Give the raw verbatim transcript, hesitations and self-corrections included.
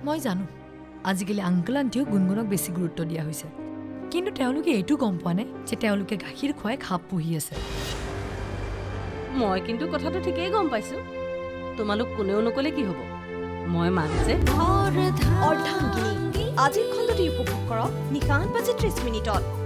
মই জানো আজিকালি আংকল আন্টিও গুণগুণক বেছি গুৰুত্ব দিয়া হৈছে কিন্তু তেওঁলোকে এইটো গম পোৱা নাই যে তেওঁলোকে গাখীৰ খুৱাই খাপ পুহি আছে মই কিন্তু কথাটো ঠিকেই গম পাইছো তোমালোক কোনেও নকলে কি হ'ব মই মানছে অৰ্ধাংগিনী আজিৰ খণ্ডটি উপভোগ কৰক নিশা আঠ বাজি ত্ৰিশ মিনিটত